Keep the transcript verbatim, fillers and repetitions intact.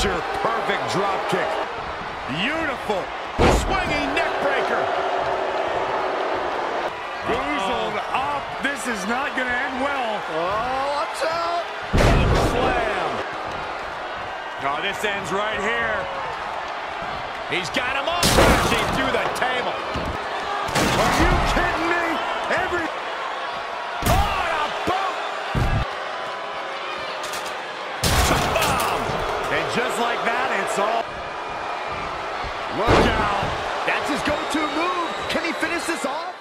picture-perfect drop kick. Beautiful. Swinging neck breaker. Boozled up. This is not going to end well. Oh, watch out. Slam. Oh, this ends right here. He's got him up. Crashing through the table. Are you kidding me? Every... Oh, a boot. Bomb. And just like that, it's all... Look out. That's his go-to move. Can he finish this off?